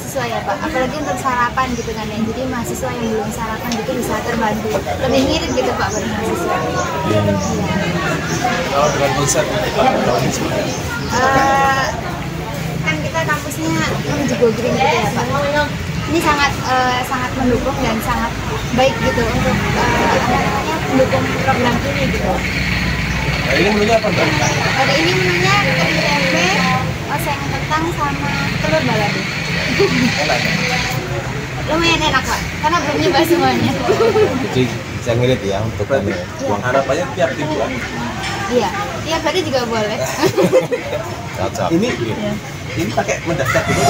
mahasiswa ya Pak, apalagi untuk sarapan gitu kan ya. Jadi mahasiswa yang belum sarapan gitu bisa terbantu, lebih ngirit gitu Pak buat mahasiswa. Kalau dengan konsep Kan kita kampusnya menuju go green gitu ya Pak. Ini sangat sangat mendukung dan sangat baik gitu untuk mendukung program ini gitu. Nah, ini menunya apa Mbak? Ada ini menunya kering tempe, oseng kentang sama telur balado. Enak. Lumayan enak Pak, karena belum nyoba semuanya. Jadi bisa ngirit ya untuk kami. Harapannya tiap tibuan. Iya, tiap hari juga boleh. Cocok. Ini pakai mendaftar dulu.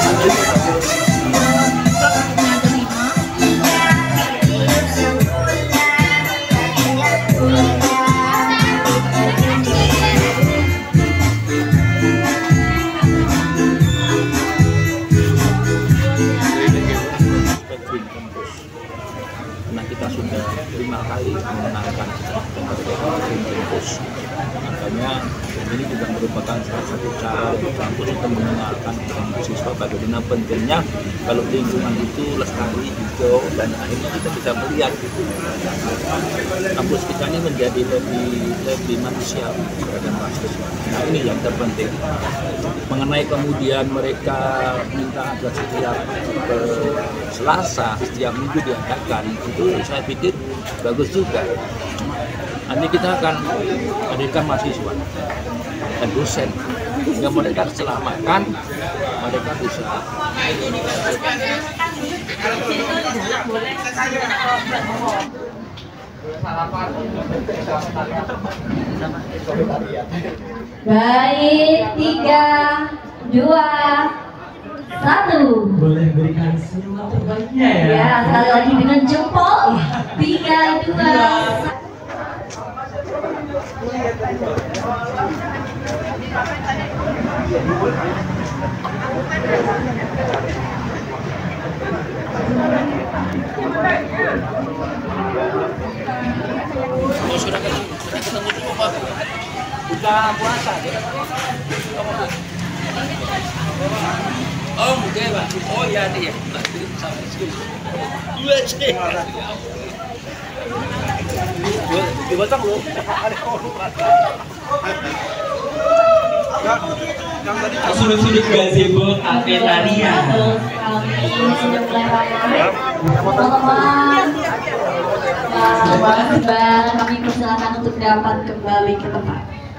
Karena kita sudah 5 kali memenangkan kampus, makanya ini juga merupakan salah satu cara kampus untuk mengenalkan mahasiswa bagaimana pentingnya kalau lingkungan itu lestari, hijau, dan akhirnya kita bisa melihat kampus kita ini menjadi lebih manusiawi terhadap mahasiswa. Nah ini yang terpenting. Mengenai kemudian mereka minta agar setiap Selasa, setiap minggu diadakan, itu saya pikir bagus juga. Nanti kita akan hadirkan mahasiswa dan dosen yang mereka selamatkan, mereka bisa baik, 3, 2, 1. Boleh berikan senyuman terbaiknya ya. Ya, sekali lagi dengan jempol. 3, 2, 1. sudah ketemu di rumah, udah puasa. Oh, mungkin Pak. Oh ya nih ya. Sampai sekali. Dua sih. Dibotong lu. Sudut-sudut gazebo kafetaria. Kami sudah mulai ramai. Teman-teman, kami persilakan untuk dapat kembali ke tempat.